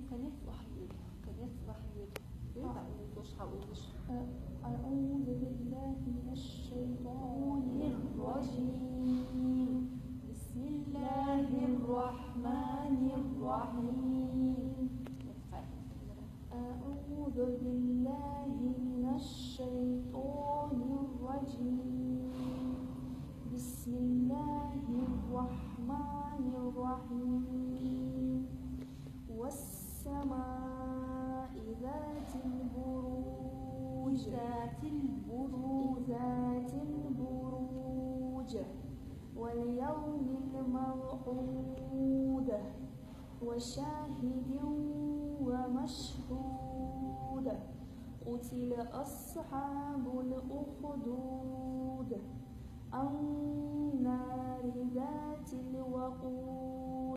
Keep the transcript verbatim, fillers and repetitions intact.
kan يصبح يده kan يصبح يده مش هقولش أعوذ بالله من الشيطان الرجيم بسم الله الرحمن الرحيم أعوذ بالله من الشيطان الرجيم بسم الله الرحمن الرحيم والسماء ذات البروج ذات البروج ذات البروج واليوم الموعود وشاهد ومشهود قتل أصحاب الأخدود النار ذات الوقود